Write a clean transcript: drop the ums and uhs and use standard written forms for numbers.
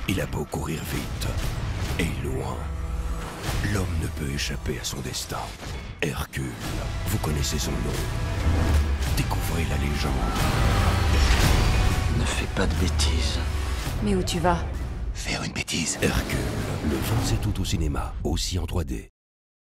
Il a beau courir vite et loin, l'homme ne peut échapper à son destin. Hercule, vous connaissez son nom. Découvrez la légende. Ne fais pas de bêtises. Mais où tu vas? Faire une bêtise. Hercule, le 27 août au cinéma, aussi en 3D.